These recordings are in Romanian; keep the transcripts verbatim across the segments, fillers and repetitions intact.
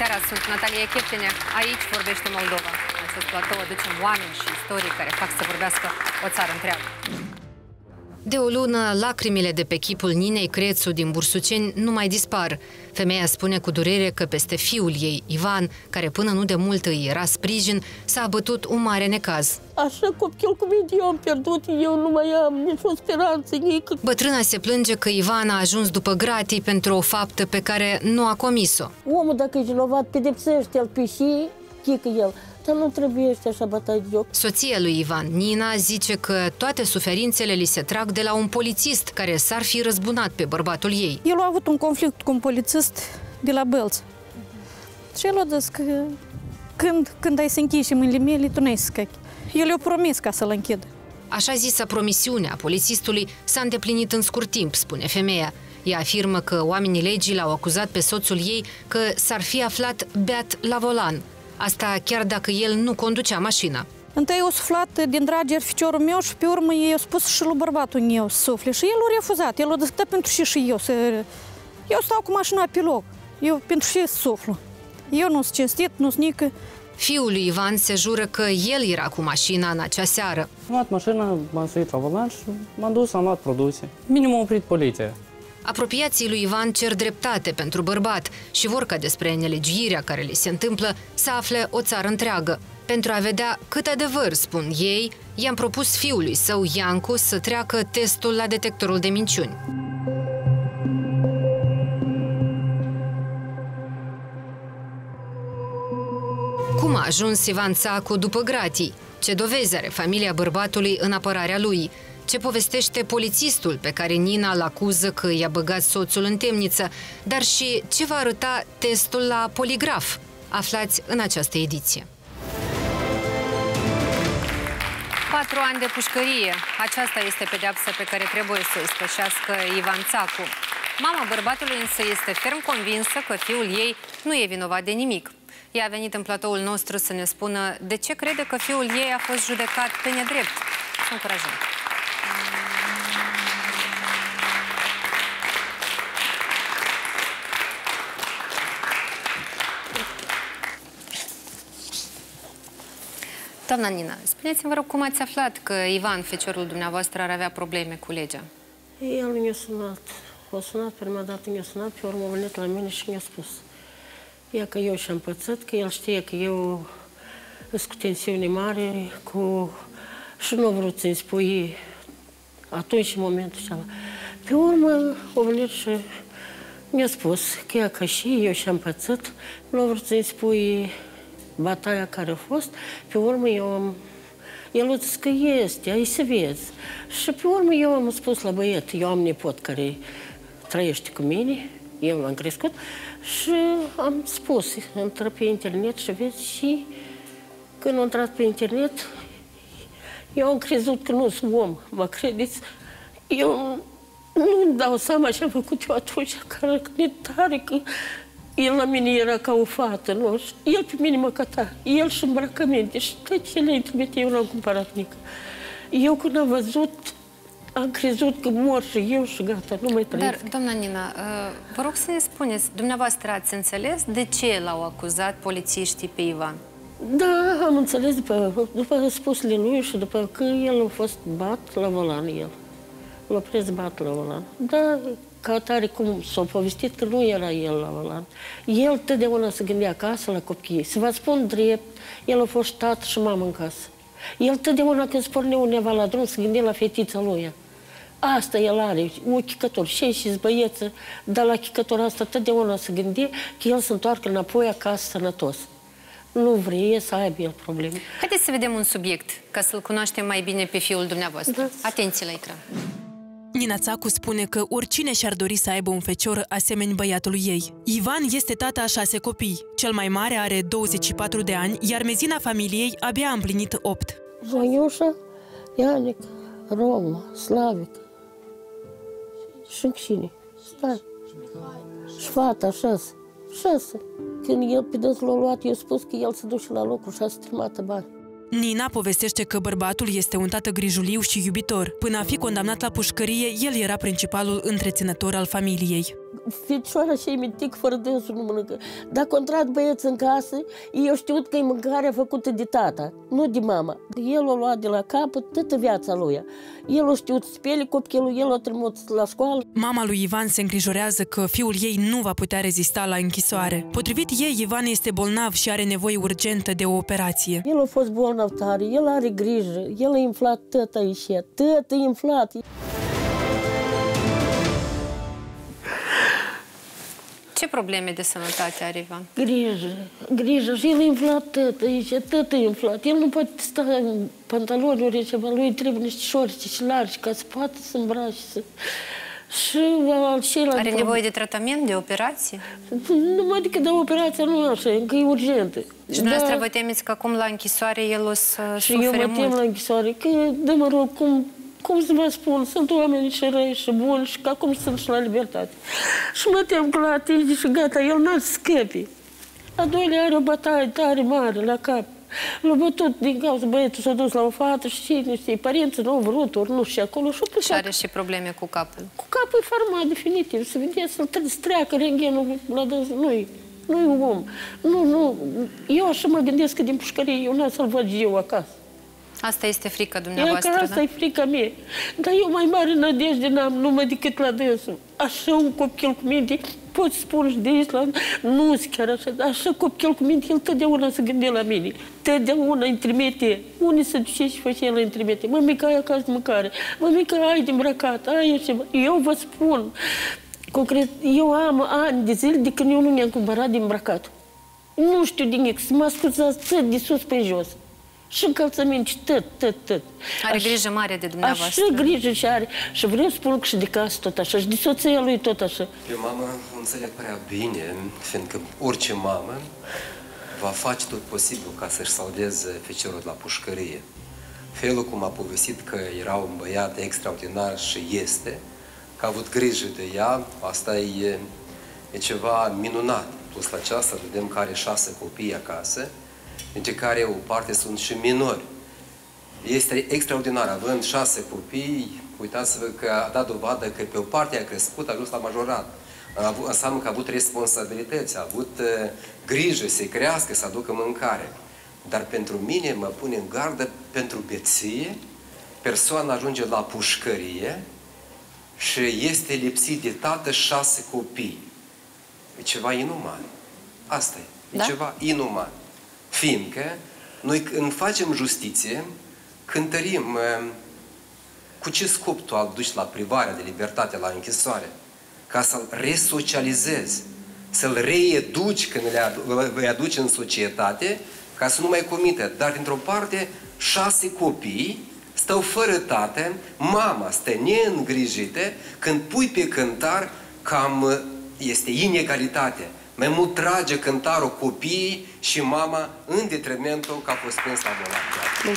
seara, sunt Natalia Cheptene. Aici vorbește Moldova. În acest platou aducem oameni și istorii care fac să vorbească o țară întreagă. De o lună, lacrimile de pe chipul Ninei Crețu din Bursuceni nu mai dispar. Femeia spune cu durere că peste fiul ei, Ivan, care până nu de mult îi era sprijin, s-a abătut un mare necaz. Așa copil cum eu am pierdut, eu nu mai am nicio speranță, nici. Bătrâna se plânge că Ivan a ajuns după gratii pentru o faptă pe care nu a comis-o. Omul, dacă e vinovat, pedepsește-l pe și chică el. Dar nu trebuie așa bătaie de joc. Soția lui Ivan, Nina, zice că toate suferințele li se trag de la un polițist care s-ar fi răzbunat pe bărbatul ei. El a avut un conflict cu un polițist de la Bălț. Și el a zis că când, când ai să închiși mâinile mele, tu n-ai să scachi. El i-a promis ca să-l închidă. Așa zisa promisiune a polițistului s-a îndeplinit în scurt timp, spune femeia. Ea afirmă că oamenii legii l-au acuzat pe soțul ei că s-ar fi aflat beat la volan. Asta chiar dacă el nu conducea mașina. Întâi a suflat din drageri ficiorul meu și pe urmă i-a spus și lui bărbatul meu să sufle. Și el a refuzat. El a discutat pentru și și eu. Să... Eu stau cu mașina pe loc. Eu pentru și să suflu. Eu nu sunt cinstit, nu sunt nică. Fiul lui Ivan se jură că el era cu mașina în acea seară. Am luat mașina, m-am suit la volan și m-am dus, am luat produse. Minim a oprit poliția. Apropiații lui Ivan cer dreptate pentru bărbat și vor ca despre nelegiuirea care li se întâmplă să afle o țară întreagă. Pentru a vedea cât adevăr spun ei, i-am propus fiului său, Iancu, să treacă testul la detectorul de minciuni. Cum a ajuns Ivan Țacu după gratii? Ce dovezi are familia bărbatului în apărarea lui? Ce povestește polițistul pe care Nina îl acuză că i-a băgat soțul în temniță, dar și ce va arăta testul la poligraf? Aflați în această ediție. Patru ani de pușcărie. Aceasta este pedeapsa pe care trebuie să o ispășească Ivan Țacu. Mama bărbatului însă este ferm convinsă că fiul ei nu e vinovat de nimic. Ea a venit în platoul nostru să ne spună de ce crede că fiul ei a fost judecat pe nedrept. Să încurajăm. Doamna Nina, spuneți-mi, vă rog, cum ați aflat că Ivan, feciorul dumneavoastră, ar avea probleme cu legea? El mi-a sunat. A sunat, prima dată mi-a sunat, pe urmă a venit la mine și mi-a spus. Ea că eu și-am pățit, că el știe că eu sunt cu tensiune mare, cu... și nu a vrut să-mi spui atunci, în momentul ăla. Pe urmă a venit și mi-a spus că ea că și eu și-am pățit, nu a vrut să-mi spui bataia care a fost. Pe urmă eu am... El a zis că este, ai să vezi. Și pe urmă eu am spus la băiet, eu am nepot care trăiește cu mine, eu l-am crescut, și am spus, intră pe internet și vezi, și când am intrat pe internet, eu am crezut că nu sunt om, mă credeți? Eu nu-mi dau seama ce am făcut eu atunci, că e tare, că el la mine era ca o fată, nu? El pe mine mă căta, el și îmbrăcăminte, și tot ce le trimite, eu n-am cumpărat nică. Eu când am văzut, am crezut că mor și eu și gata, nu mai trăiesc. Dar, doamna Nina, vă rog să ne spuneți, dumneavoastră ați înțeles de ce l-au acuzat polițiștii pe Ivan? Da, am înțeles după, după spusele lui și după că el a fost bat la volan, el. L-a prins bat la volan. Da, ca atare cum s-a povestit că nu era el la volan. El totdeauna se gândea acasă la copii. Să vă spun drept, el a fost tată și mamă în casă. El totdeauna când spornea undeva la drum se gândea la fetița lui. Asta el are, un chicător, și și băieță, dar la chicătorul asta totdeauna se gândea că el se întoarcă înapoi acasă sănătos. Nu vrei să aibă el probleme. Haideți să vedem un subiect, ca să-l cunoaștem mai bine pe fiul dumneavoastră. Da. Atenție la ecran. Nina Țacu spune că oricine și-ar dori să aibă un fecior asemeni băiatului ei. Ivan este tata a șase copii. Cel mai mare are douăzeci și patru de ani, iar mezina familiei abia a împlinit opt. Vaniușa, Ianic, Roma, Slavic și cine? Stai. Și fata, șase. Șase. Când el pe dâns l-a luat, eu spus că el se duce la locul și a streamată bani. Nina povestește că bărbatul este un tată grijuliu și iubitor. Până a fi condamnat la pușcărie, el era principalul întreținător al familiei. fecioara și-i mitic fără dânsul nu mănâncă. Dacă a intrat băieți în casă, eu știut că e mâncarea făcută de tata, nu de mama. El o luat de la capăt toată viața lui. El a știut spele copilul, el a trimis la școală. Mama lui Ivan se îngrijorează că fiul ei nu va putea rezista la închisoare. Potrivit ei, Ivan este bolnav și are nevoie urgentă de o operație. El a fost bolnav tare, el are grijă, el a inflat tot aici, tot e inflat. Ce probleme de sănătate are Ivan? Grijă, grijă. Și el e inflat tot aici, tot e inflat. El nu poate sta în pantaloni, ceva, lui trebuie niște șorți și largi ca să poată să îmbrace. Să... Și ceilalți... Are nevoie de tratament, de operație? Numai decât de operația nu așa, încă e urgentă. Și dumneavoastră vă temeți că acum la închisoare el o să și sufere eu mă mult? tem la închisoare, că, de mă rog, cum... Cum să vă spun, sunt oameni și răi și buni și că acum sunt și la libertate. Și mă tem că la atinge și gata, el n-ar să scăpi. A doilea are o bătaie tare mare la cap. L-a bătut din cauza băietul, s-a dus la o fată și cine știe, părinții nu au vrut, ori nu știu acolo. Și, și are și probleme cu capul. Cu capul e format definitiv, să vedeți, să-l treacă rentgenul la dâns, nu-i. Nu-i un om. Nu, nu. Eu așa mă gândesc că din pușcărie eu n-am să-l văd eu acasă. Asta este frica dumneavoastră, că asta da? e frica mea. Dar eu mai mare nădejde n-am numai decât la dânsul. Așa un copil cu minte, poți spune și de Island, nu sunt chiar așa, dar așa copil cu minte, el totdeauna se gânde la mine. Totdeauna îmi trimite. Unii se duce și face el îmi trimite. Mămica, ai acasă de mâncare. Mămica, ai de îmbrăcat, ai ceva. Eu vă spun, concret, eu am ani de zile de când eu nu mi-am cumpărat de îmbrăcat. Nu știu din nimic, să mă ascultați de sus pe jos. Și încălțăminte, tot, tot, tot. Are grijă mare de dumneavoastră. Așa grijă și are. Și vreau să spun că și de casă tot așa, și de soția lui tot așa. Eu, mamă, o înțeleg prea bine, fiindcă orice mamă va face tot posibil ca să-și salveze feciorul la pușcărie. Felul cum a povestit că era un băiat extraordinar și este, că a avut grijă de ea, asta e, e ceva minunat. Plus la aceasta vedem că are șase copii acasă, dintre care o parte sunt și minori. Este extraordinar, având șase copii, uitați-vă că a dat dovadă că pe o parte a crescut, a ajuns la majorat. A avut, înseamnă că a avut responsabilități, a avut uh, grijă să-i crească, să aducă mâncare. Dar pentru mine mă pune în gardă pentru beție, persoana ajunge la pușcărie și este lipsit de tată șase copii. E ceva inuman. Asta e. E da? Ceva inuman. Fiindcă noi când facem justiție, cântărim cu ce scop tu aduci la privarea de libertate, la închisoare? Ca să-l resocializezi, să-l reeduci când le aduci în societate, ca să nu mai comite. Dar, dintr-o parte, șase copii stau fără tată, mama stă neîngrijită, când pui pe cântar, cam este inegalitate. Mai mult trage cântarul copiii și mama în detrimentul că a fost prins la bolnav.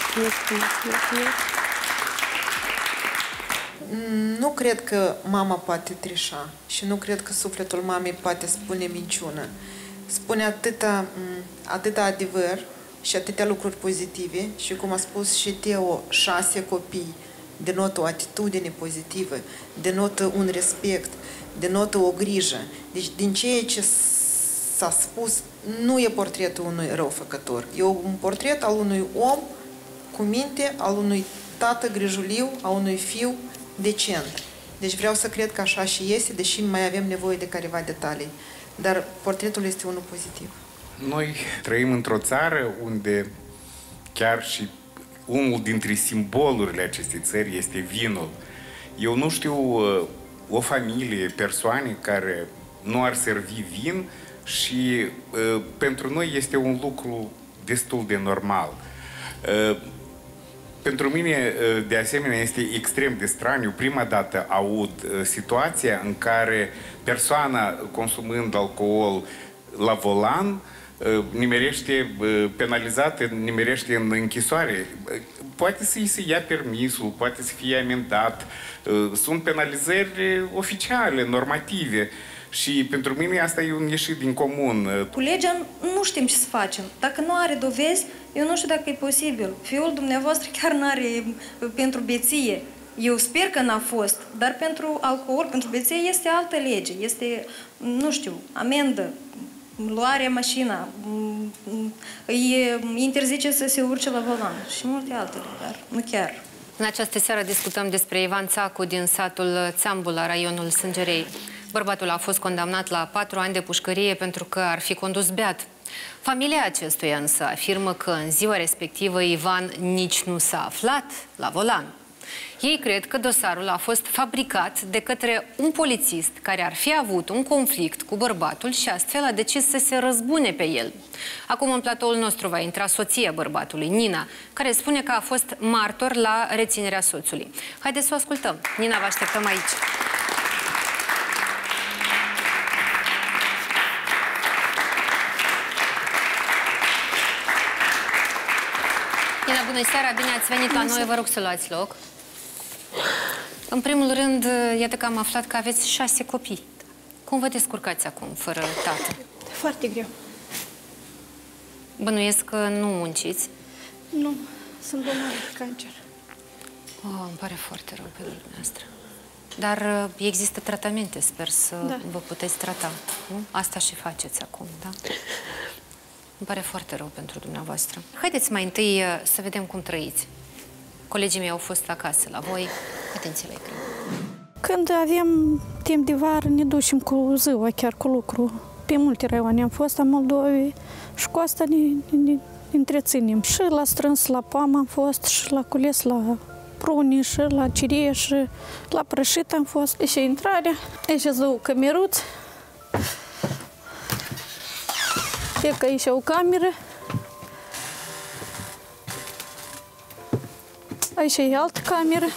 Nu cred că mama poate trișa și nu cred că sufletul mamei poate spune minciună. Spune atâta, atâta adevăr și atâtea lucruri pozitive și, cum a spus și Teo, șase copii denotă o atitudine pozitivă, denotă un respect, denotă o grijă. Deci, din ceea ce s-a spus, nu e portretul unui răufăcător. E un portret al unui om cu minte, al unui tată grijuliu, al unui fiu decent. Deci vreau să cred că așa și este, deși mai avem nevoie de careva detalii. Dar portretul este unul pozitiv. Noi trăim într-o țară unde chiar și unul dintre simbolurile acestei țări este vinul. Eu nu știu o familie, persoane care nu ar servi vin și uh, pentru noi este un lucru destul de normal. Uh, pentru mine, uh, de asemenea, este extrem de straniu. Prima dată aud uh, situația în care persoana consumând alcool la volan uh, nimerește uh, penalizată, nimerește în închisoare. Uh, poate să-i se ia permisul, poate să fie amendat. Uh, sunt penalizări oficiale, normative. Și pentru mine asta e un ieșit din comun. Cu legea nu știm ce să facem. Dacă nu are dovezi, eu nu știu dacă e posibil. Fiul dumneavoastră chiar nu are pentru beție. Eu sper că n-a fost, dar pentru alcool, pentru beție, este altă lege. Este, nu știu, amendă, luarea mașina, îi interzice să se urce la volan și multe altele, dar nu chiar. În această seară discutăm despre Ivan Țacu din satul Țambu, la raionul Sângerei. Bărbatul a fost condamnat la patru ani de pușcărie pentru că ar fi condus beat. Familia acestuia însă afirmă că în ziua respectivă Ivan nici nu s-a aflat la volan. Ei cred că dosarul a fost fabricat de către un polițist care ar fi avut un conflict cu bărbatul și astfel a decis să se răzbune pe el. Acum în platoul nostru va intra soția bărbatului, Nina, care spune că a fost martor la reținerea soțului. Haideți să o ascultăm. Nina, vă așteptăm aici. Nina, bună seara, bine ați venit la noi, vă rog să luați loc. În primul rând, iată că am aflat că aveți șase copii. Cum vă descurcați acum, fără tată? Foarte greu. Bănuiesc că nu munciți? Nu, sunt bolnavă de cancer. Oh, îmi pare foarte rău pentru dumneavoastră. Dar există tratamente, sper să da. vă puteți trata. Nu? Asta și faceți acum, da? Îmi pare foarte rău pentru dumneavoastră. Haideți mai întâi să vedem cum trăiți. Colegii mei au fost acasă la voi. Atenție la ecran. Când avem timp de vară, ne ducem cu ziua, chiar cu lucru. Pe multe raioane am fost, în Moldovei, și cu asta ne, ne, ne întreținem. Și la strâns, la poamă am fost, și la cules, la prune, și la cireș, și la prășit am fost. Aici e intrarea, aici e două cămeruți. E că aici e o cameră. Aici e altă cameră.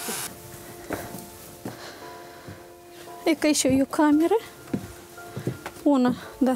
E că aici e o cameră. Una, da.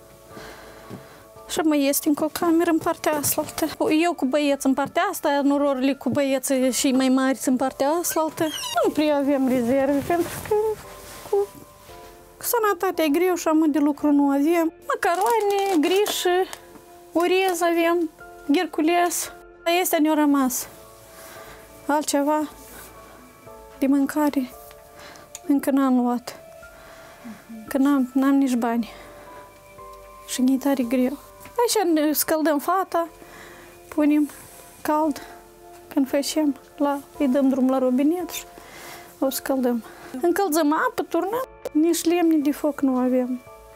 Și mai este încă o cameră în partea asta. Eu cu băieți în partea asta, nororile cu băieții și mai mari în partea asta. Nu prea avem rezerve, pentru că cu, cu sănătatea e greu și am de lucru nu avem. Macaroane, grișe, orez avem, ghercules. Este ne-a rămas. Altceva de mâncare încă n-am luat, că n-am nici bani și ne-i tare greu. Aici ne scăldăm fata, punem cald, când facem, la, îi dăm drum la robinet și o scăldăm. Încălzăm apă, turnăm, nici lemne de foc nu avem.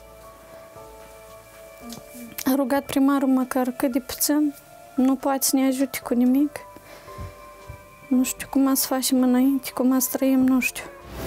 A rugat primarul măcar cât de puțin, nu poate să ne ajute cu nimic. Nu știu cum să facem înainte, cum să trăim, nu știu.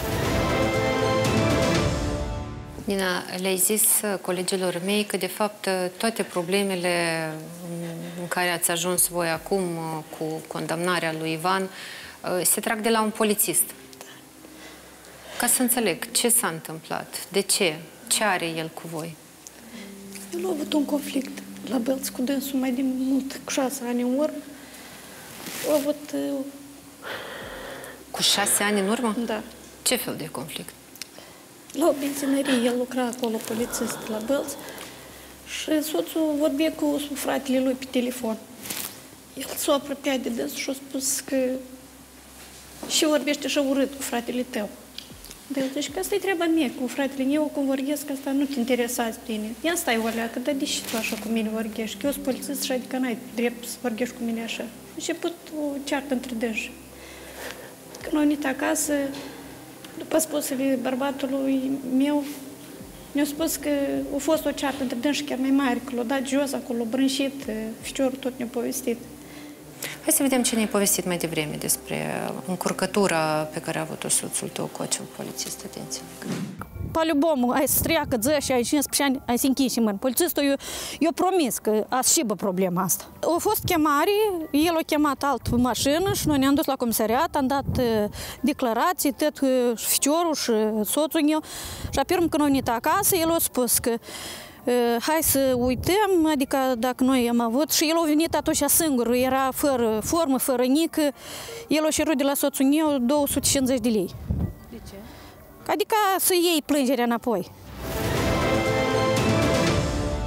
Nina, le-ai zis colegilor mei că, de fapt, toate problemele în care ați ajuns voi acum cu condamnarea lui Ivan se trag de la un polițist. Ca să înțeleg, ce s-a întâmplat? De ce? Ce are el cu voi? El a avut un conflict la Bălți cu dânsul mai de mult, cu șase ani în urmă. A avut... Cu șase ani în urmă? Da. Ce fel de conflict? La o benzinărie, el lucra acolo, polițist la Bălți, și soțul vorbea cu fratele lui pe telefon. El s-a apropiat de dânsul și a spus că și vorbește așa urât cu fratele tău. Dar el zice că asta e treaba mea cu fratele meu, cum vorbesc, asta nu te interesează pe tine. Ia stai o leacă, dar de ce tu așa cu mine vorbești? Că eu sunt polițist și adică n-ai drept să vorbești cu mine așa. A început o ceartă între dânsi. Când au venit acasă, după spusele bărbatului meu, mi-a spus că a fost o ceartă între dânsi chiar mai mare, că l-a dat jos acolo, brânșit, ficiorul tot ne-a povestit. Hai să vedem ce ne-ai povestit mai devreme despre încurcătura pe care a avut-o soțul tău cu acel polițist. Atenție! По-любому, ai să treacă zece, ai cincisprezece ani, ai să închiși mâini. Polițistul i-a promis că a șibă problema asta. A fost chemare, el a chemat altă mașină și noi ne-am dus la comisariat, am dat declarații, tot ficiorul și soțul meu. Și apoi când au venit acasă, el a spus că hai să uităm, adică dacă noi am avut, și el a venit atunci singur, era fără formă, fără nică, el a cerut de la soțul meu două sute cincizeci de lei. De ce? Adică să iei plângerea înapoi.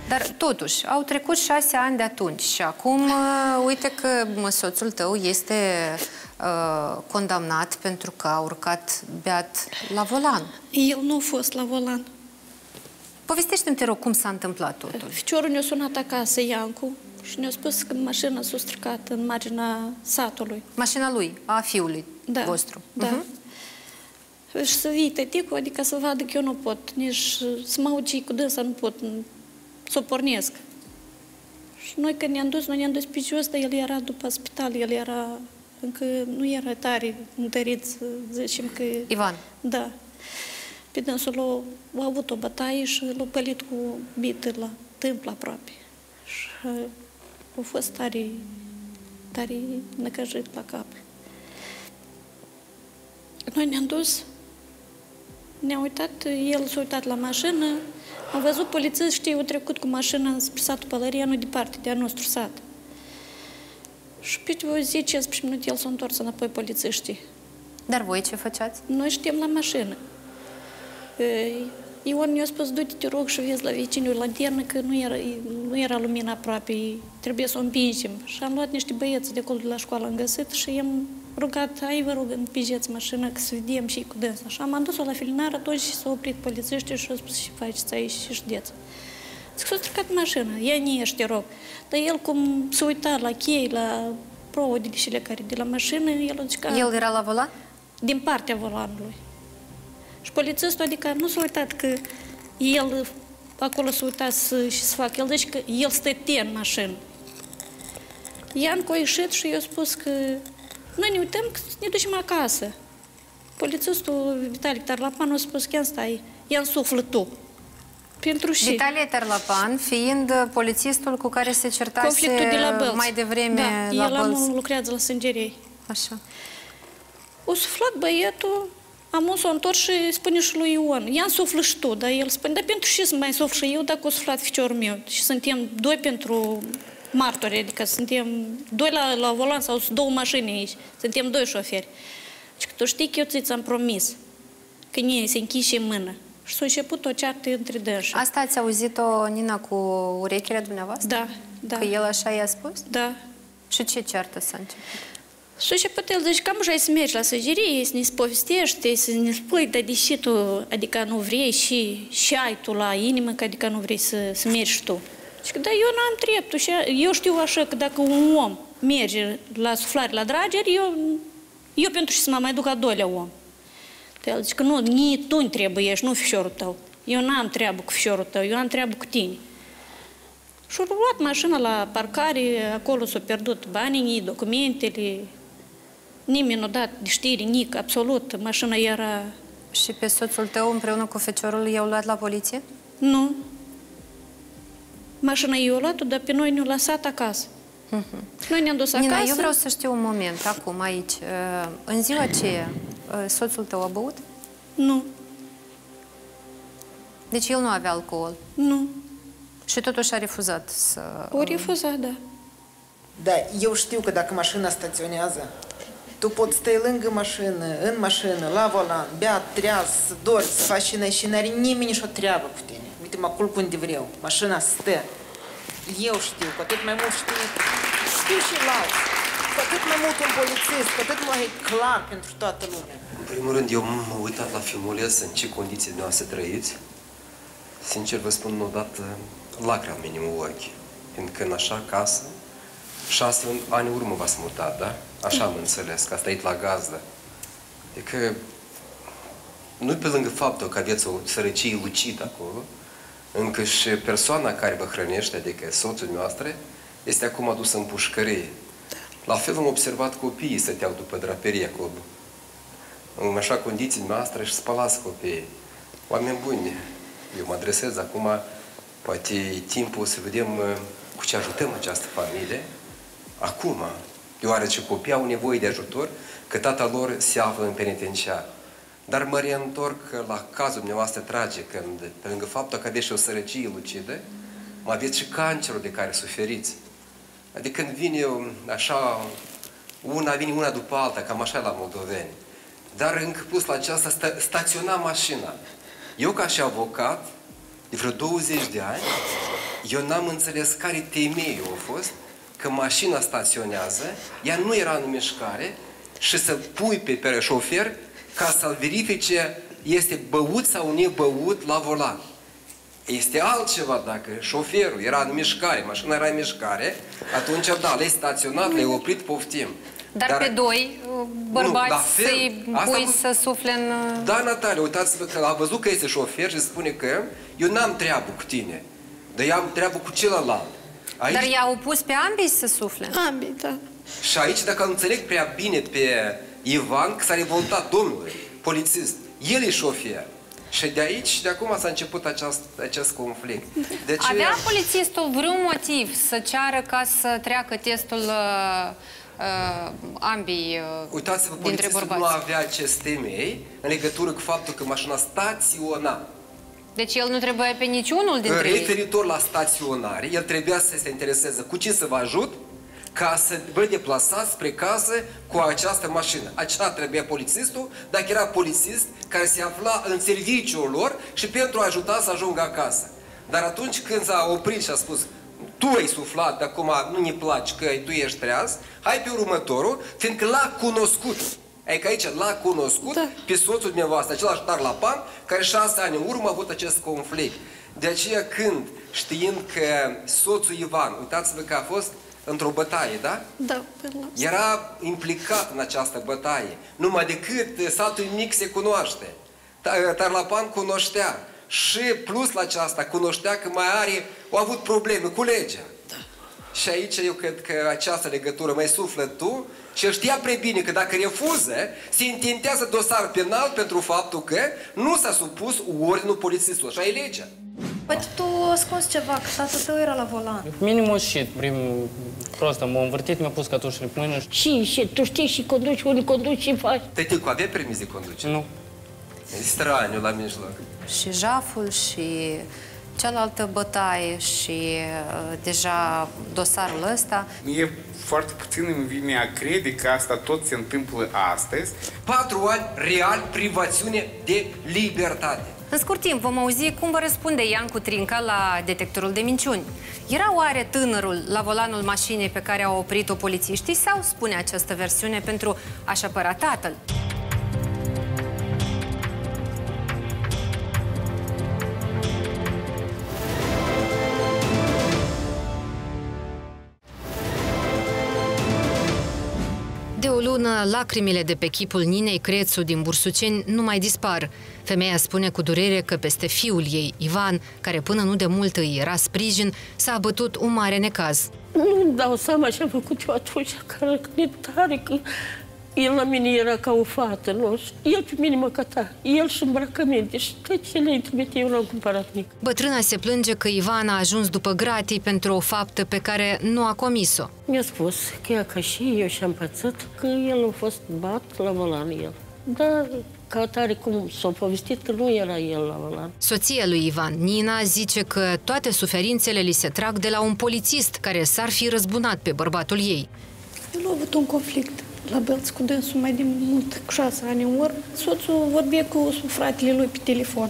Dar totuși, au trecut șase ani de atunci și acum, uite că soțul tău este uh, condamnat pentru că a urcat beat la volan. El nu a fost la volan. Povestește-mi, te rog, cum s-a întâmplat totul. Ficiorul ne-a sunat acasă, Iancu, și ne-a spus că mașina s-a stricat în marginea satului. Mașina lui, a fiului da, vostru. Da. Uh-huh. Și să vii tăticul, adică să vadă că eu nu pot, nici să mă aud cu dânsa, nu pot să o pornesc. Și noi când ne-am dus, noi ne-am dus pe jos, dar el era după spital, el era, încă nu era tare întărit, să zicem că... Ivan. Da. Pe dânsul a avut o bătaie și l-a pălit cu bită la tâmplă aproape. Și a fost tare, tare năcăjit la cap. Noi ne-am dus, ne-am uitat, el s-a uitat la mașină, am văzut polițiștii, au trecut cu mașina spre satul Pălărianu, departe de a nostru sat. Și pe zece cincisprezece minute el s-a întors înapoi polițiștii. Dar voi ce făceați? Noi știam la mașină. Ion mi-a spus, du-te, te rog, și vezi la vecinii o lanternă, că nu era, nu era lumină aproape, trebuie să o împingem. Și am luat niște băieți de acolo de la școală, am găsit și i-am rugat, hai vă rog, împingeți mașina, că să vedem și cu dânsa. Și am adus-o la filinar, atunci s-au oprit polițiștii și au spus, ce faceți aici și știți. Zic, s-a stricat mașina, ia niești, te rog. Dar el, cum s-a uitat la chei, la provodile care de la mașină, el a zis că... El era la volan? Din partea volanului. Și polițistul, adică nu s-a uitat că el acolo s-a uitat să, și să facă. El zice că el stătea în mașină. Iancu a ieșit și i-a spus că noi ne uităm că ne ducem acasă. Polițistul Vitalie Tarlapan a spus că stai, ia însuflă tu. Pentru și... Vitalie Tarlapan, fiind polițistul cu care se certase conflictul de la Bălți. Mai devreme da, la Bălți. El lucrează la Sângerei. Așa. O suflat băietul, am s-o întors și spune și lui Ion, ia însuflă și tu, dar el spune, dar pentru ce să mai însufl și eu dacă o suflat ficiorul meu? Și suntem doi pentru martori, adică suntem doi la, la volan sau două mașini aici, suntem doi șoferi. Și că tu știi că eu ți-am promis că nie se închiși în mână. Și s-a început o ceartă între dânsi. Asta ați auzit-o, Nina, cu urechile dumneavoastră? Da, da. Că el așa i-a spus? Da. Și ce ceartă s-a început? Și început el, zice, cam așa să mergi la săgerie, să ne povestești, să ne spui, dar deși tu, adică nu vrei și, și ai tu la inimă, că adică nu vrei să, să mergi tu. Și că, da, eu n-am dreptul și eu știu așa că dacă un om merge la suflare, la drageri, eu, eu pentru ce să mă mai duc a doilea om. El zice că nu, nici tu nu trebuie, ești, nu fișorul tău. Eu n-am treabă cu fișorul tău, eu am treabă cu tine. Și-au luat mașina la parcare, acolo s-au pierdut banii, documentele, nimeni nu a dat de știri, nic, absolut, mașina era... Și pe soțul tău împreună cu feciorul i-au luat la poliție? Nu. Mașina i-au luat-o, dar pe noi ne-au lăsat acasă. Uh-huh. Noi ne-am dus acasă... Nina, eu vreau să știu un moment, acum, aici. În ziua aceea, soțul tău a băut? Nu. Deci el nu avea alcool? Nu. Și totuși a refuzat să... O refuzat, da. Da, eu știu că dacă mașina staționează, tu poți stai lângă mașină, în mașină, la volan, beat, treaz, să dormi, să faci și n-are nimeni nici o treabă cu tine. Uite, mă culc unde vreau, mașina stă. Eu știu, cu atât mai mult știu, știu și laud. Cu atât mai mult un polițist, cu atât mai clar pentru toată lumea. În primul rând, eu m-am uitat la filmuleț în ce condiții dumneavoastră trăiți. Sincer, vă spun, nu dat lacrimi minim ochi. Fiindcă în așa casă, șase ani urmă v-ați mutat, da? Așa am înțeles, că ați trăit la gazdă. E că nu pe lângă faptul că aveți o sărăcie lucidă acolo, încă și persoana care vă hrănește, adică soțul noastră, este acum adusă în pușcărie. La fel am observat copiii stăteau după draperie acolo. În așa condiții noastre și spălați copiii. Oameni buni, eu mă adresez acum, poate e timpul să vedem cu ce ajutăm această familie. Acum, deoarece copiii au nevoie de ajutor, că tata lor se află în penitenciar. Dar mă reîntorc la cazul dumneavoastră tragic, când, pe lângă faptul că aveți și o sărăcie lucidă, mai aveți și cancerul de care suferiți. Adică când vine așa, una vine una după alta, cam așa la moldoveni. Dar încă plus la aceasta, sta, staționa mașina. Eu ca și avocat, de vreo douăzeci de ani, Eu n-am înțeles care temeiul a fost că mașina staționează, ea nu era în mișcare și să pui pe, pe șofer ca să-l verifice este băut sau nebăut la volan. Este altceva dacă șoferul era în mișcare, mașina era în mișcare, atunci da, le-ai staționat, le-ai oprit, poftim. Dar, Dar pe doi bărbați să-i pui cu... să sufle în... Da, Natalia, uitați-vă că a văzut că este șofer și spune că eu n-am treabă cu tine, dar eu am treabă cu celălalt. Aici... Dar i-au pus pe ambii să sufle? Ambii, da. Și aici, dacă nu înțeleg prea bine pe Ivan, că s-a revoltat domnul polițist, el e șofer. Și de aici, de acum s-a început acest, acest conflict. Deci, avea polițistul vreun motiv să ceară ca să treacă testul uh, uh, ambii uh, uitați-vă, polițistul nu avea acest temei în legătură cu faptul că mașina staționa. Deci el nu trebuia pe niciunul dintre ei. Referitor la staționare, el trebuia să se intereseze cu ce să vă ajut ca să vă deplasați spre casă cu această mașină. Aceea trebuia polițistul, dacă era polițist care se afla în serviciul lor și pentru a ajuta să ajungă acasă. Dar atunci când s-a oprit și a spus tu ai suflat, acum nu ne place că tu ești treaz, hai pe următorul, fiindcă l-a cunoscut. Adică aici l-a cunoscut da. Pe soțul dumneavoastră, același tarlapan, care șase ani în urmă a avut acest conflict. De aceea când, știind că soțul Ivan, uitați-vă că a fost într-o bătaie, da? Da. Era implicat în această bătaie. Numai decât satul mic se cunoaște. Tarlapan cunoștea. Și plus la aceasta cunoștea că mai are, au avut probleme cu legea. Da. Și aici eu cred că această legătură mai suflă tu și el știa prea bine că dacă refuză, se intentează dosar penal pentru faptul că nu s-a supus ordinul polițistului. Așa e legea. Poate tu ascunzi ceva, că tatăl tău era la volan. Minimul și primul, prost, m-a învârtit, mi-a pus cătușele pe mână. Și, și tu știi și conduci, unde conduci și faci. Tăticu, avea permis de conducere? Nu. E straniu la mijloc. Și jaful și cealaltă bătaie și uh, deja dosarul ăsta. E foarte puțin îmi vine a crede că asta tot se întâmplă astăzi. Patru ani real privațiune de libertate. În scurt timp vom auzi cum vă răspunde Iancu Trinca la detectorul de minciuni. Era oare tânărul la volanul mașinii pe care au oprit-o polițiștii sau spune această versiune pentru a-și apăra tatăl? De o lună, lacrimile de pe chipul Ninei Crețu din Bursuceni nu mai dispar. Femeia spune cu durere că peste fiul ei, Ivan, care până nu de mult îi era sprijin, s-a abătut un mare necaz. Nu-mi dau seama ce am făcut eu atunci, că e tare, că el la mine era ca o fată, nu? El pe mine mă căta, el și îmbrăcăminte și tot ce le-ai trimite, eu n-am cumpărat nimic. Bătrâna se plânge că Ivan a ajuns după gratii pentru o faptă pe care nu a comis-o. Mi-a spus că ea ca și eu și-am pățit că el a fost bat la volan el. Dar ca atare cum s-a povestit că nu era el la volan. Soția lui Ivan, Nina, zice că toate suferințele li se trag de la un polițist care s-ar fi răzbunat pe bărbatul ei. El a avut un conflict la Bălți cu dânsul mai de mult, cu șase ani în urmă. Soțul vorbea cu fratele lui pe telefon.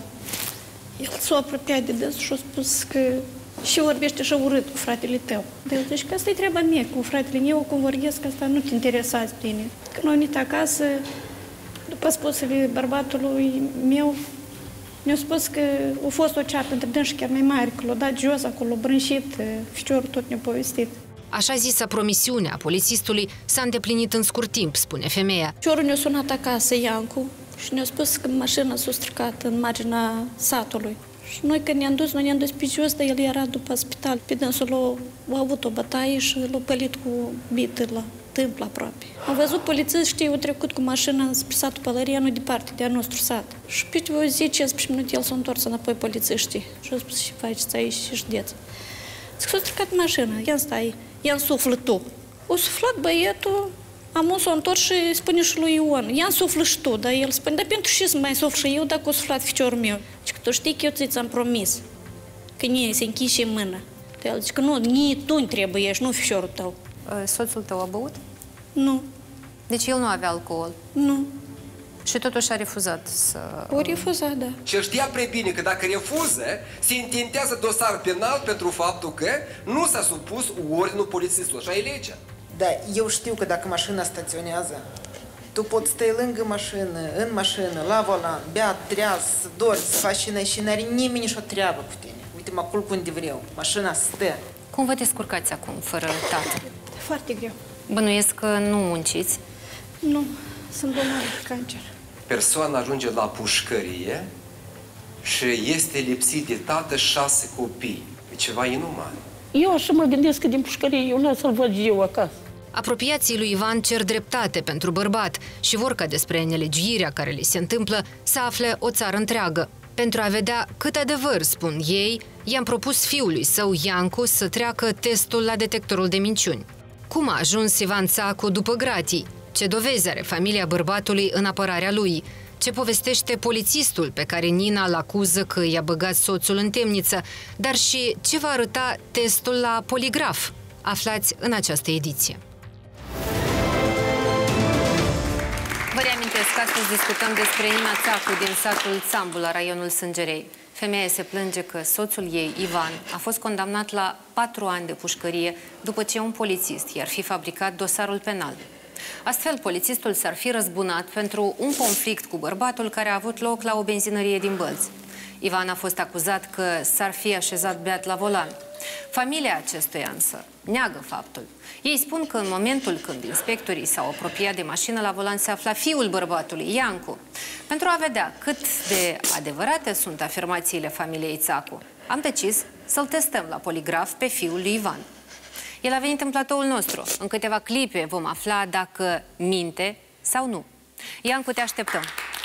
El s-a apropiat de dânsul și a spus că și vorbește și urât cu fratele tău. El zice că asta e treaba mea, cu fratele meu, cum vorbesc, că asta nu te interesează pe tine. Când am venit acasă, după spusele bărbatului meu, mi-a spus că a fost o ceartă între dânsi chiar mai mare, că l-a dat jos acolo, brânșit, ficiorul tot ne-a povestit. Așa zisă promisiune a polițistului s-a îndeplinit în scurt timp, spune femeia. Ficiorul ne-a sunat acasă, Iancu, și ne-a spus că mașina s-a stricat în marginea satului. Și noi când ne-am dus, noi ne-am dus pe jos, dar el era după spital. Pe dânsul a avut o bătaie și l-a pălit cu bită la tâmplă aproape. Am văzut polițiștii, au trecut cu mașina spre satul Pălărianu, departe de a nostru sat. Și pe o zi, cincisprezece minute, el s-a întors înapoi polițiștii. Și a spus, ce faceți aici și știți. Zic, s-a stricat mașina, ia stai, ia-mi suflă tu. O suflat băietul, am s-a întors și spune și lui Ion, ia-mi suflă și tu, dar el spune, dar pentru ce să mai sufl și eu dacă o suflat ficiorul meu? Zic, tu știi că eu ți-am promis că nie se închiși în mână. El zice că nu, nie tu-mi trebuie, ești, nu ficiorul tău. Soțul tău a băut? Nu. Deci el nu avea alcool? Nu. Și totuși a refuzat să... O refuzat, da. Și știa prea bine că dacă refuză, se intentează dosar penal pentru faptul că nu s-a supus ordinul polițistului. Așa e legea. Da, eu știu că dacă mașina staționează, tu poți stai lângă mașină, în mașină, la volan, bea, treaz, să dormi, să faci și și n-are nimeni nici o treabă cu tine. Uite, mă culc unde vreau, mașina stă. Cum vă descurcați acum, fără tată? Foarte greu. Bănuiesc că nu munciți? Nu, sunt bolnavă de cancer. Persoana ajunge la pușcărie și este lipsit de tată șase copii. E ceva inuman. Eu așa mă gândesc că din pușcărie eu nu o să-l văd eu acasă. Apropiații lui Ivan cer dreptate pentru bărbat și vor ca despre nelegiuirea care li se întâmplă să afle o țară întreagă. Pentru a vedea cât adevăr spun ei, i-am propus fiului său, Iancu, să treacă testul la detectorul de minciuni. Cum a ajuns Ivan Țacu după gratii? Ce dovezi are familia bărbatului în apărarea lui? Ce povestește polițistul pe care Nina îl acuză că i-a băgat soțul în temniță? Dar și ce va arăta testul la poligraf? Aflați în această ediție. Vă reamintesc că astăzi discutăm despre Nina Țacu din satul Țambu, la raionul Sângerei. Femeia se plânge că soțul ei, Ivan, a fost condamnat la patru ani de pușcărie după ce un polițist i-ar fi fabricat dosarul penal. Astfel, polițistul s-ar fi răzbunat pentru un conflict cu bărbatul care a avut loc la o benzinărie din Bălți. Ivan a fost acuzat că s-ar fi așezat beat la volan. Familia acestuia însă neagă faptul. Ei spun că în momentul când inspectorii s-au apropiat de mașină, la volan se afla fiul bărbatului, Iancu. Pentru a vedea cât de adevărate sunt afirmațiile familiei Țacu, am decis să-l testăm la poligraf pe fiul lui Ivan. El a venit în platoul nostru. În câteva clipe vom afla dacă minte sau nu. Iancu, te așteptăm!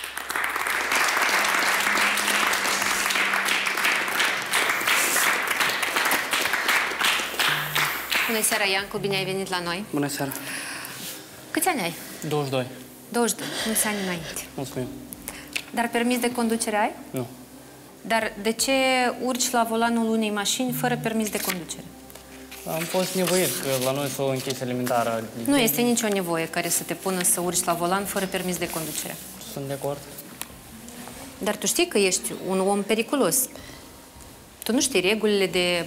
Bună seara, Iancu, bine ai venit la noi. Bună seara. Câți ani ai? douăzeci și doi. douăzeci și doi, mulți ani înainte. Mulțumim. Dar permis de conducere ai? Nu. Dar de ce urci la volanul unei mașini fără permis de conducere? Am fost nevoit că la noi s-o închis elementară. Nu este nicio nevoie care să te pună să urci la volan fără permis de conducere. Sunt de acord. Dar tu știi că ești un om periculos. Tu nu știi regulile de,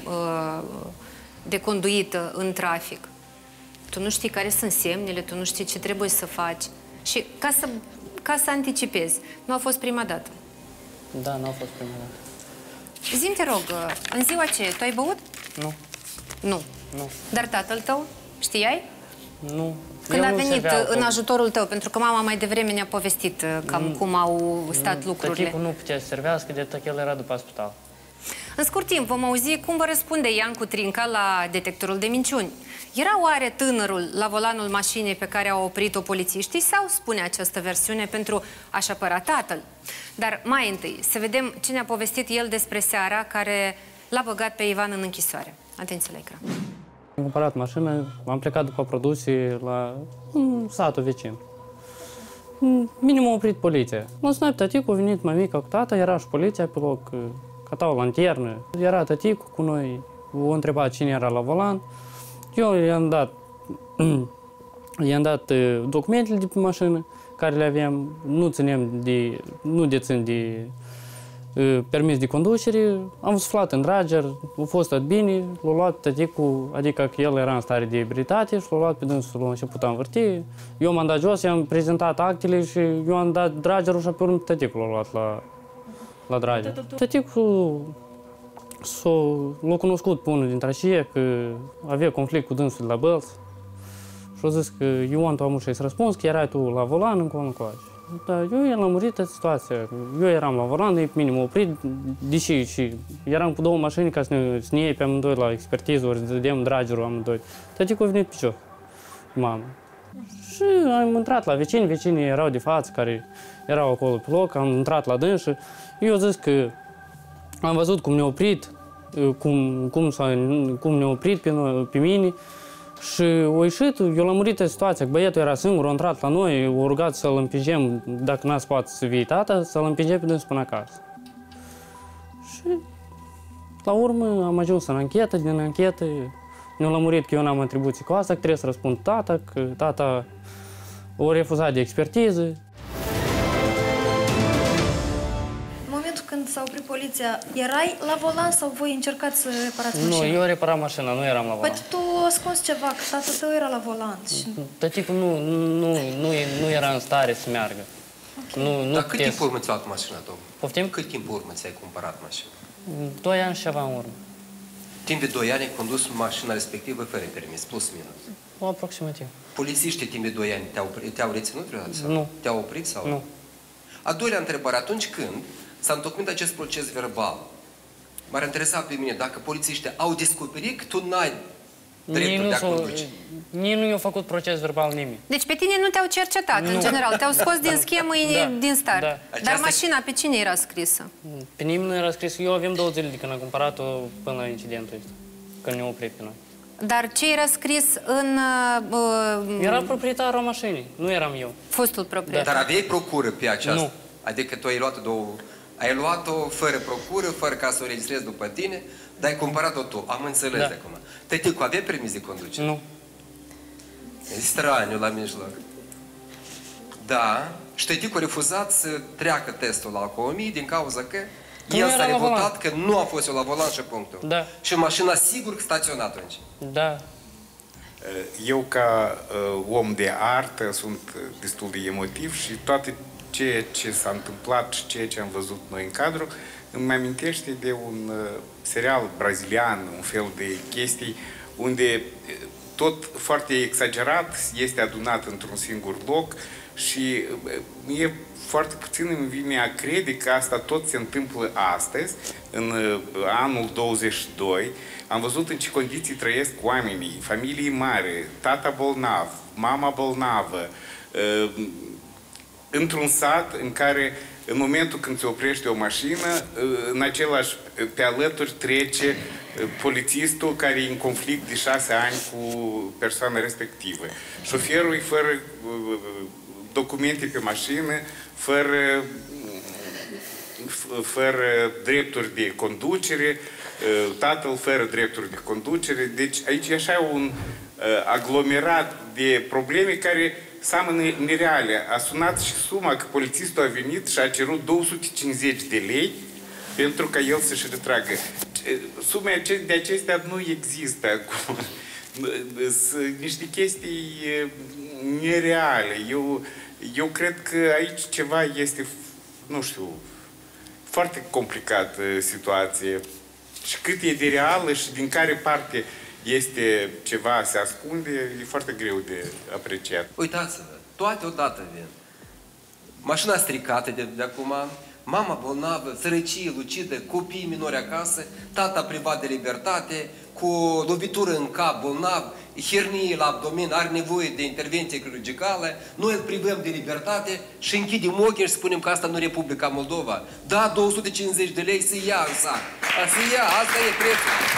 de conduită în trafic. Tu nu știi care sunt semnele, tu nu știi ce trebuie să faci. Și ca să, ca să anticipezi, nu a fost prima dată. Da, nu a fost prima dată. Zi-mi, te rog, în ziua aceea, tu ai băut? Nu. Nu. Nu. Dar tatăl tău, știai? Nu. Când a venit în ajutorul tău, pentru că mama mai devreme ne-a povestit cam cum au stat lucrurile. Tăticul nu putea să servească, de că el era după spital. În scurt timp vom auzi cum vă răspunde Iancu Trinca la detectorul de minciuni. Era oare tânărul la volanul mașinii pe care au oprit-o polițiștii sau spune această versiune pentru a-și apăra tatăl? Dar mai întâi, să vedem ce ne-a povestit el despre seara care l-a băgat pe Ivan în închisoare. Atenție la ecran. Am cumpărat mașină, am plecat după produse la un satul vecin. Minim a oprit poliția. M-a sunat tăticul, a venit mămica cu tata, era și poliția pe loc, căta o lanternă. Era tăticul cu noi, o întrebat cine era la volan. Eu i-am dat, i-am dat documentele de pe mașină care le aveam, nu ținem de, nu dețin de permis de conducere, am suflat în drager, a fost tot bine, l-a luat tăticul, adică că el era în stare de ebritate și l-a luat pe dânsul, l-a început a învârti. Eu m-am dat jos, i-am prezentat actele și eu am dat dragerul și pe urmă tăticul l-a luat la, la drager. Tăticul l-a cunoscut pe unul dintre aceia că avea conflict cu dânsul de la Bălți și a zis că Ion, tu am să-i răspuns că erai tu la volan încolo încoace. Dar eu i-am lămurit situația. Eu eram la volan, e minim oprit, deși și eram cu două mașini ca să ne, să ne iei pe amândoi la expertiză, ori să dădem dragerul amândoi. Tăticul a venit pe jos, mamă. Și am intrat la vecini, vecinii erau de față, care erau acolo pe loc, am intrat la dânsă. Eu zic că am văzut cum ne-a oprit, cum, cum, cum ne-a oprit pe, noi, pe mine. Și a ieșit, eu l-am murit situația, că băiatul era singur, a intrat la noi, a rugat să-l împingem, dacă n-ați poate să vii tata, să-l împingem pe dânsul până acasă. Și la urmă am ajuns în anchetă, din anchetă ne-a lămurit că eu n-am atribuții cu asta, că trebuie să răspund tata, că tata o refuzat de expertiză. când s-a oprit poliția, erai la volan sau voi încercați să reparați mașina? Nu, eu reparam mașina, nu eram la volan. Păi tu ascunzi ceva, că tatăl tău era la volan. Și... Tăticul nu, nu, nu, nu era în stare să meargă. Okay. Nu, nu Dar cât putea timp urmă ți-a luat mașina, domnul? Poftim? Cât timp urmă ți-ai cumpărat mașina? Doi ani și ceva în urmă. Timp de doi ani ai condus mașina respectivă fără permis, plus minus. O, aproximativ. Polițiștii timp de doi ani te-au te-au reținut vreodată? Sau? Nu. Te-au oprit sau? Nu. A doilea întrebare, atunci când s-a întocmit acest proces verbal, m-ar interesa pe mine dacă polițiștii au descoperit că tu n-ai dreptul de a conduce. Nici nu i-a făcut proces verbal nimeni. Deci pe tine nu te-au cercetat, nu. În general, te-au scos din schemă, da. din start. Da. Dar Aceasta... mașina pe cine era scrisă? Pe nimeni nu era scris. Eu avem două zile de când am cumpărat-o până la incidentul ăsta, când ne-a oprit pe noi. Dar ce era scris în... Uh, era proprietarul mașinii, nu eram eu. Fostul proprietar. Dar aveai procură pe aceasta? Nu. Adică tu ai luat-o două... Ai luat-o fără procură, fără ca să o registrezi după tine, dar ai cumpărat-o tu. Am înțeles da. de acum. Tăticu, avea permis de conducere? Nu. E straniu la mijloc. Da. Și tăticu a refuzat să treacă testul la alcoolemie din cauza că nu el s-a revoltat că nu a fost eu la volan și punctul. Da. Și mașina sigur că staționa atunci. Da. Eu, ca uh, om de artă, sunt destul de emotiv și toate ceea ce s-a întâmplat și ceea ce am văzut noi în cadru îmi amintește de un uh, serial brazilian, un fel de chestii unde tot foarte exagerat este adunat într-un singur loc și uh, e foarte puțin îmi vine a crede că asta tot se întâmplă astăzi, în uh, anul douăzeci și doi. Am văzut în ce condiții trăiesc oamenii, familii mari, tata bolnav, mama bolnavă, uh, într-un sat în care, în momentul când se oprește o mașină, în același, pe alături trece polițistul care e în conflict de șase ani cu persoana respectivă. Șoferul e fără documente pe mașină, fără, fără drepturi de conducere, tatăl fără drepturi de conducere. Deci aici e așa un aglomerat de probleme care seamănă nereale. A sunat și suma că polițistul a venit și a cerut două sute cincizeci de lei pentru ca el să-și retragă. Sume de acestea nu există acum. Sunt niște chestii nereale. Eu, eu cred că aici ceva este, nu știu, foarte complicată situație. Și cât e de reală și din care parte este ceva, se ascunde, e foarte greu de apreciat. Uitați-vă, toate odată vin. Mașina stricată de, de acum, mama bolnavă, sărăcie lucidă, copii minori acasă, tata privat de libertate, cu lovitură în cap, bolnav, hernie la abdomen, are nevoie de intervenție chirurgicală, noi îl privăm de libertate și închidem ochii și spunem că asta nu e Republica Moldova. Da, două sute cincizeci de lei să ia în sac. Să ia, asta e prețul.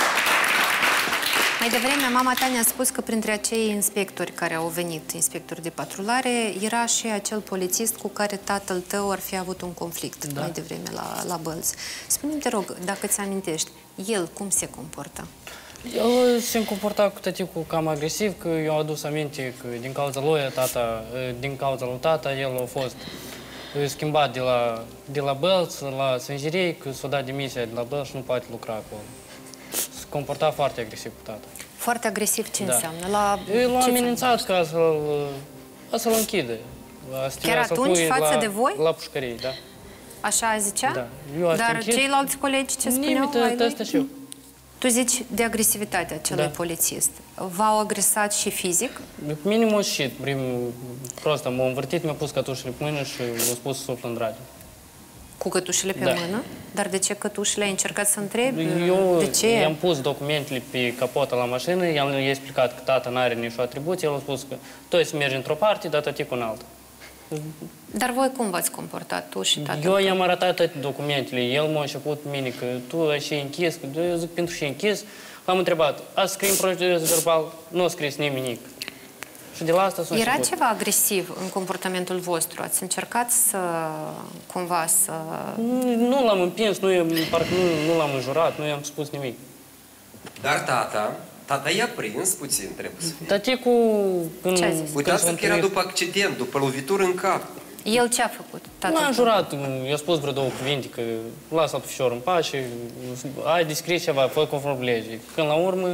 Mai devreme, mama ta ne-a spus că printre acei inspectori care au venit, inspectori de patrulare, era și acel polițist cu care tatăl tău ar fi avut un conflict da. mai devreme la, la Bălți. Spune-mi, te rog, dacă ți amintești, el cum se comporta? El se comporta cu tăticul cam agresiv, că eu am adus aminte că din cauza lui tata, din cauza lui tata, el a fost schimbat de la, de la Bălți la Sânjirei, că s-a dat demisia de la Bălți și nu poate lucra acolo. Se comporta foarte agresiv cu tata. Foarte agresiv ce da. înseamnă? La... Eu l-am amenințat ca să-l să închide. Chiar atunci, față la, de voi? La pușcărie, da. Așa zicea? Da. Eu Dar închid. Ceilalți colegi ce spuneau? Nimic, și eu. Tu zici de agresivitatea acelui da. polițist. V-au agresat și fizic? Minim o șit. Prost, m-a învârtit, mi-a pus cătușele pe mână și mi-a spus să suflă în dragi. Cu cătușele pe da. mână? Dar de ce cătușele? Ai încercat să întrebi? Eu de ce? i-am pus documentele pe capotă la mașină, i-am explicat că tata n-are nicio atribuție, el a spus că tu să mergi într-o parte, dar tătic în altă. Dar voi cum v-ați comportat, tu și tatăl? Eu i-am arătat toate documentele, el m-a început mine că tu ai și închis, că eu zic pentru și închis, l-am întrebat, a scris în proces verbal, nu a scris nimic. Și de la asta s-a Era început. ceva agresiv în comportamentul vostru? Ați încercat să, cumva, să... Nu, nu l-am împins, nu, parcă nu, nu l-am înjurat, nu i-am spus nimic. Dar tata, tata i-a prins puțin, trebuie să fie. Taticul... Ce a zis? Uitați-vă că era după accident, după lovitură în cap. El ce a făcut? M-a înjurat, i-a spus vreo două cuvinte, că lasă-l pe fișor în pace, ai descris ceva, fă conform legii. Când la urmă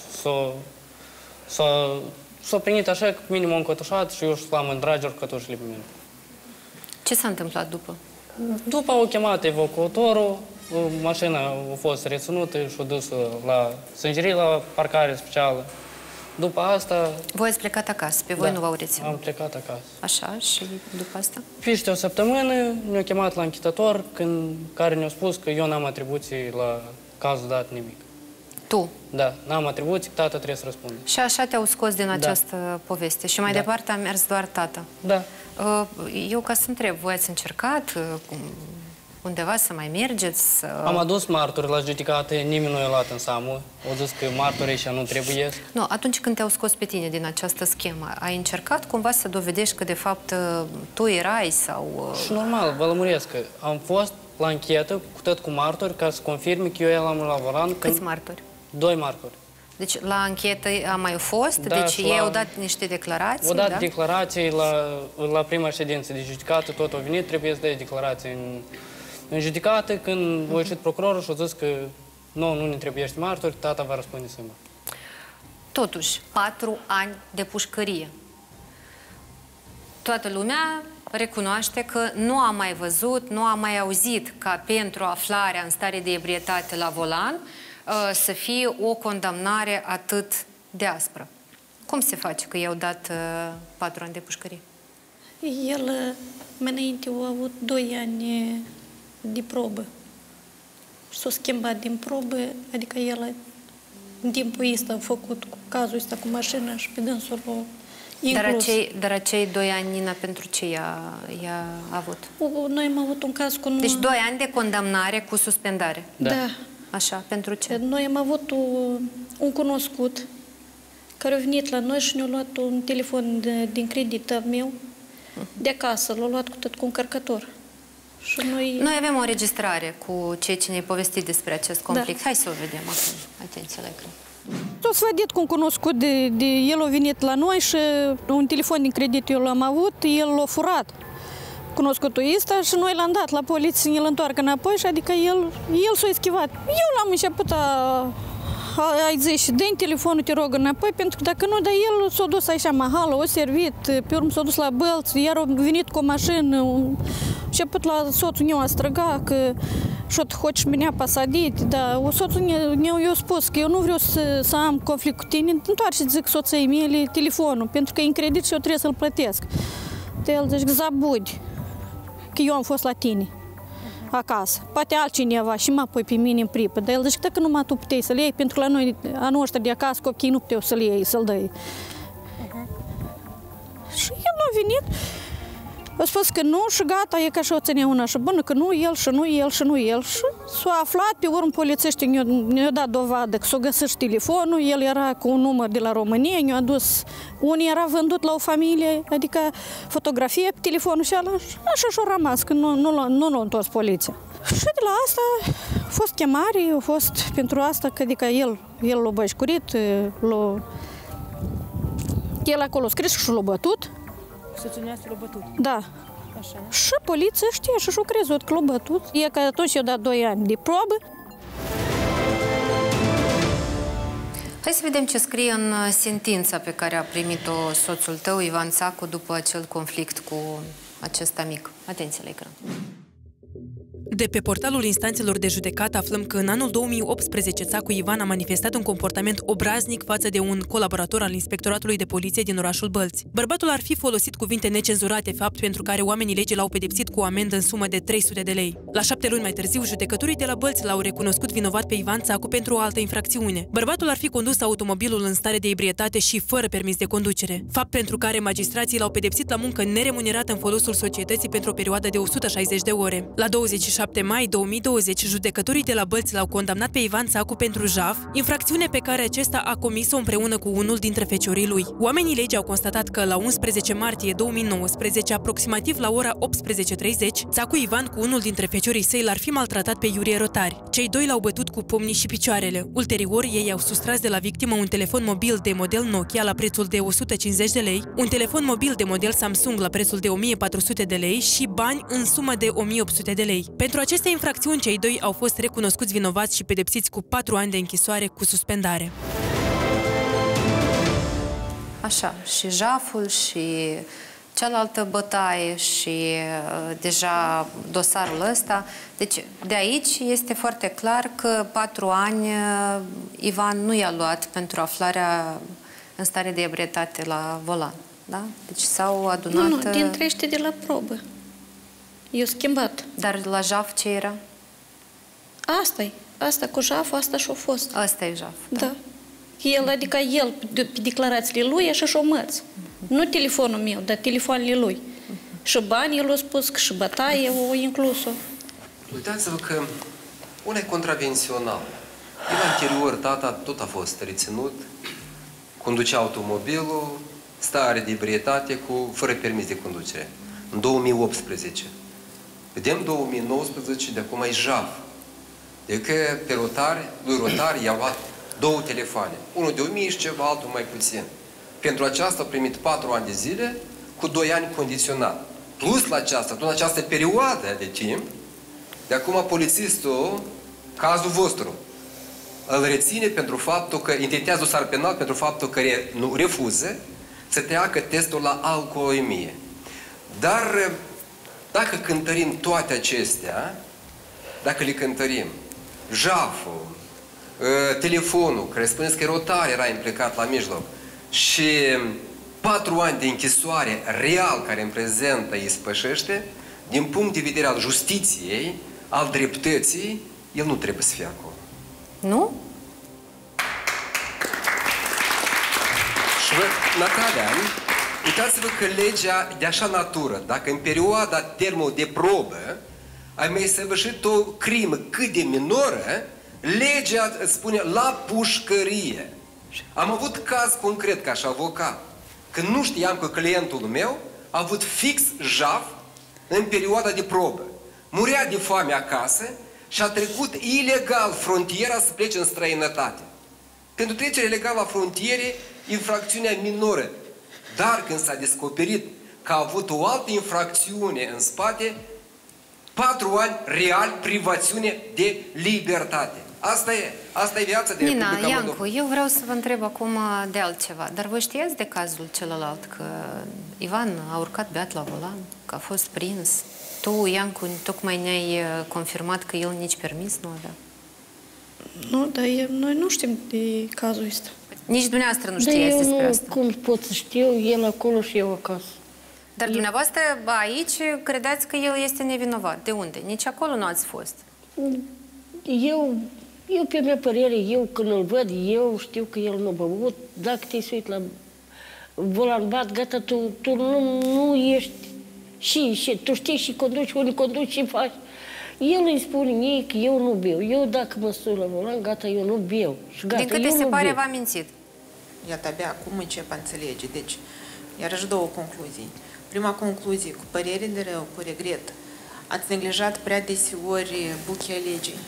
s-a primit așa că minim m-a încătușat și eu l-am în drageri cătușile pe mine. Ce s-a întâmplat după? După au chemat evacuatorul, mașina a fost reținută și a dus la sângerie, la parcare specială. După asta... Voi ați plecat acasă, pe voi da, nu v-au reținut. am plecat acasă. Așa, și după asta? Peste o săptămână ne-a chemat la închitător, când, care ne-a spus că eu n-am atribuții la cazul dat nimic. Tu? Da, n-am atribuții, tata trebuie să răspundă. Și așa te-au scos din această da. poveste. Și mai da. departe a mers doar tata. Da. Eu, ca să întreb, voi ați încercat undeva să mai mergeți? Să... Am adus martori la judecată, nimeni nu i-a luat în seamă. Au zis că martorii ăștia nu trebuie. Nu, atunci când te-au scos pe tine din această schemă, ai încercat cumva să dovedești că de fapt tu erai sau... Și normal, vă lămuresc că am fost la anchetă cu tot cu martori ca să confirme că eu eram la volan. Câți când... martori? Doi martori. Deci la anchetă a mai fost? Da, deci ei la... au dat niște declarații? Au dat da? declarații la, la prima ședință de judecată, tot au venit, trebuie să dea declarații în, în judecată. Când uh-huh. a ieșit procurorul și a zis că nu, nu ne trebuie martori, tata va răspunde singur. Totuși, patru ani de pușcărie. Toată lumea recunoaște că nu a mai văzut, nu a mai auzit ca pentru aflarea în stare de ebrietate la volan să fie o condamnare atât de aspră. Cum se face că i-au dat uh, patru ani de pușcărie? El, mai înainte, a avut doi ani de probă. S-a schimbat din probă, adică el, în timpul ăsta, a făcut cu cazul ăsta cu mașina și pe dânsul l-a inclus. Dar acei, dar acei doi ani, Nina, pentru ce i-a avut? Noi am avut un caz cu... Deci doi ani de condamnare cu suspendare? Da. da. Așa, pentru ce? Noi am avut o, un cunoscut care a venit la noi și ne-a luat un telefon de, din credit al meu de acasă, l-a luat cu tot cu încărcător. Și noi... noi avem o înregistrare cu ceea ce ne-ai povestit despre acest conflict. Da. Hai să o vedem acum. Atenție la ecran. Toți vădit cu un cunoscut, de, de, el a venit la noi și un telefon din credit eu l-am avut, el l-a furat. Cunoscutul ăsta și noi l-am dat la poliție să ne-l întoarcă înapoi și adică el, el s-a eschivat. Eu l-am început a, a, a zice, dă-mi telefonul, te rog, înapoi, pentru că dacă nu, dar el s-a dus așa mahală, o servit, pe urmă s-a dus la bălți, iar a venit cu o mașină, a început la soțul meu a străga că și-o hoci minea pasadit, dar soțul meu i-a spus că eu nu vreau să, să am conflict cu tine, întoarce, zic soței mele telefonul, pentru că e în credit și eu trebuie să-l plătesc. De el zice, zabudi că eu am fost la tine, acasă. Poate altcineva și mă pui pe mine în pripă. Dar el zice, dacă numai tu puteai să-l iei, pentru că la noi, a noastră de acasă, copiii nu puteau să-l iei, să-l dai. Uh-huh. Și el a venit, a spus că nu și gata, e ca și o ținea una și bună, că nu el și nu el și nu el. Și s-a aflat, pe urmă polițiștii ne-au ne dat dovadă că s-a găsit și telefonul, el era cu un număr de la România, ne-a adus, unii era vândut la o familie, adică fotografie pe telefonul și ala, așa și-a rămas, că nu, nu, l-a, nu l-a întors poliția. Și de la asta a fost chemare, a fost pentru asta, că adică el, el l-a bășcurit, l-a... El acolo a scris și l-a bătut. Soțul nostru l-a bătut? Da. Așa. Și poliția știe și și-a crezut că l-a bătut. E că atunci i-a dat doi ani de probă. Hai să vedem ce scrie în sentința pe care a primit-o soțul tău, Ivan Țacu, după acel conflict cu acest amic. Atenție la ecran. De pe portalul instanțelor de judecată aflăm că în anul două mii optsprezece Țacu Ivan a manifestat un comportament obraznic față de un colaborator al Inspectoratului de Poliție din orașul Bălți. Bărbatul ar fi folosit cuvinte necenzurate, fapt pentru care oamenii legii l-au pedepsit cu o amendă în sumă de trei sute de lei. La șapte luni mai târziu, judecătorii de la Bălți l-au recunoscut vinovat pe Ivan Țacu pentru o altă infracțiune. Bărbatul ar fi condus automobilul în stare de ebrietate și fără permis de conducere, fapt pentru care magistrații l-au pedepsit la muncă neremunerată în folosul societății pentru o perioadă de o sută șaizeci de ore. La douăzeci și șapte șapte mai două mii douăzeci, judecătorii de la Bălți l-au condamnat pe Ivan Țacu pentru jaf, infracțiune pe care acesta a comis-o împreună cu unul dintre feciorii lui. Oamenii legii au constatat că la unsprezece martie două mii nouăsprezece, aproximativ la ora optsprezece treizeci, Țacu Ivan cu unul dintre feciorii săi l-ar fi maltratat pe Iurie Rotari. Cei doi l-au bătut cu pumnii și picioarele. Ulterior, ei au sustras de la victimă un telefon mobil de model Nokia la prețul de o sută cincizeci de lei, un telefon mobil de model Samsung la prețul de o mie patru sute de lei și bani în sumă de o mie opt sute de lei. Pentru aceste infracțiuni, cei doi au fost recunoscuți vinovați și pedepsiți cu patru ani de închisoare cu suspendare. Așa, și jaful și cealaltă bătaie și uh, deja dosarul ăsta. Deci, de aici este foarte clar că patru ani uh, Ivan nu i-a luat pentru aflarea în stare de ebrietate la volan. Da? Deci s-au adunat... Nu, nu, din trește de la probă. Eu schimbat. Dar la jaf ce era? Asta-i. Asta cu jaful, asta și-a fost. Asta e jaf. Da. Da. El, adică el, pe declarațiile lui, așa și-o măț. Uh-huh. Nu telefonul meu, dar telefoanele lui. Uh-huh. Și bani, el a spus că și bătaie o inclus-o. Uitați-vă că una e contravențional. El anterior, tata tot a fost reținut, conducea automobilul, stare de ebrietate cu, fără permis de conducere. În două mii optsprezece. Vedem două mii nouăsprezece, de acum e jaf. De că pe Rotari, lui Rotari i-a luat două telefoane. Unul de o mie și ceva, altul mai puțin. Pentru aceasta a primit patru ani de zile cu doi ani condiționat. Plus la aceasta, tot în această perioadă de timp, de acum polițistul, cazul vostru, îl reține pentru faptul că intentează dosar penal pentru faptul că nu refuză să treacă testul la alcoolemie. Dar dacă cântărim toate acestea, dacă le cântărim, jaful, telefonul, care spuneți că Rotari era implicat la mijloc, și patru ani de închisoare real care în prezent îi spășește, din punct de vedere al justiției, al dreptății, el nu trebuie să fie acolo. Nu? Și vă, Natalia, uitați-vă că legea de așa natură, dacă în perioada termenului de probă ai mai săvârșit o crimă cât de minoră, legea îți spune la pușcărie. Am avut caz concret ca și avocat, când nu știam că clientul meu a avut fix jaf în perioada de probă. Murea de foame acasă și a trecut ilegal frontiera să plece în străinătate. Pentru trecerea ilegală a frontierei, infracțiunea minoră. Dar când s-a descoperit că a avut o altă infracțiune în spate, patru ani real privațiune de libertate. Asta e. Asta e viața de Nina, Republica Iancu, Moldova. eu vreau să vă întreb acum de altceva. Dar voi știați de cazul celălalt, că Ivan a urcat beat la volan, că a fost prins? Tu, Iancu, tocmai ne-ai confirmat că el nici permis nu avea. Nu, dar eu, noi nu știm de cazul ăsta. Nici dumneavoastră nu știați despre nu, asta. cum pot să știu, el acolo și eu acasă. Dar dumneavoastră aici credeți că el este nevinovat. De unde? Nici acolo nu ați fost. Eu, eu pe mea părere, eu când îl văd, eu știu că el nu a băut. Dacă te uit la volan bat, gata, tu, tu nu, nu ești și, și, tu știi și conduci, unii conduci și faci. El îi spune ei că eu nu beau. Eu dacă mă sun la volan, gata, eu nu beau. Și gata, din câte se pare, v-a mințit. Iată, abia acum încep a înțelege. Deci, iarăși două concluzii. Prima concluzie, cu părere de rău, cu regret, ați neglijat prea deseori buchea legii.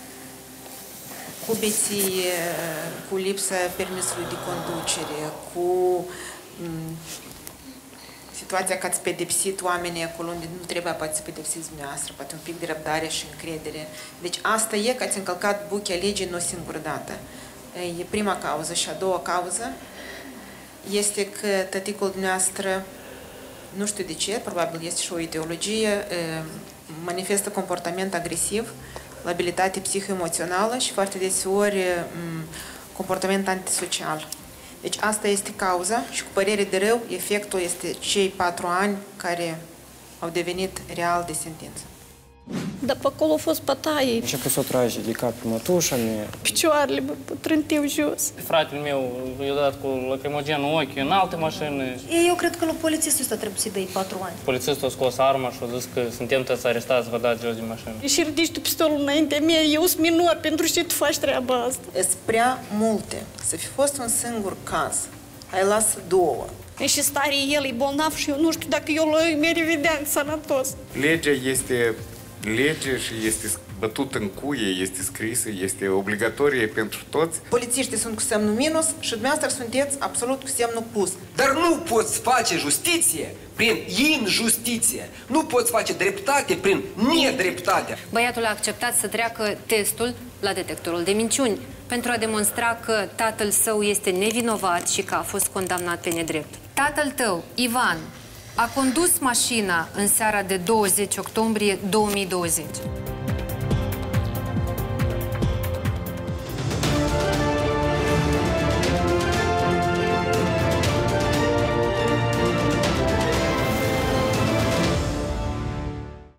Cu beție, cu lipsa permisului de conducere, cu m, situația că ați pedepsit oamenii acolo unde nu trebuia poate să pedepsiți dumneavoastră, poate un pic de răbdare și încredere. Deci asta e că ați încălcat buchea legii nu o singură dată. E prima cauză. Și a doua cauză este că tăticul dumneavoastră, nu știu de ce, probabil este și o ideologie, manifestă comportament agresiv, labilitate psihoemoțională și foarte deseori comportament antisocial. Deci asta este cauza și cu părere de rău, efectul este cei patru ani care au devenit real de sentință. Dar pe acolo a fost bătaie. A început să o trage de cap pe mătușa mea. Picioarele trânteau jos. Fratele meu i-a dat cu lacrimogen în ochi, în alte mașini. Eu cred că lui polițistul ăsta trebuie să-i dai patru ani. Polițistul a scos arma și a zis că suntem toți arestați, vă dați jos din mașină. Și ridici tu pistolul înaintea mea, eu sunt minor, pentru ce tu faci treaba asta? Sunt prea multe. Să fi fost un singur caz. Ai lasă două. Și stare el e bolnav și eu nu știu dacă eu l-o revedeam sănătos. Legea este lege și este bătută în cuie, este scrisă, este obligatorie pentru toți. Polițiștii sunt cu semnul minus și dumneavoastră sunteți absolut cu semnul plus. Dar nu poți face justiție prin injustiție. Nu poți face dreptate prin nedreptate. Băiatul a acceptat să treacă testul la detectorul de minciuni pentru a demonstra că tatăl său este nevinovat și că a fost condamnat pe nedrept. Tatăl tău, Ivan, a condus mașina în seara de douăzeci octombrie două mii douăzeci.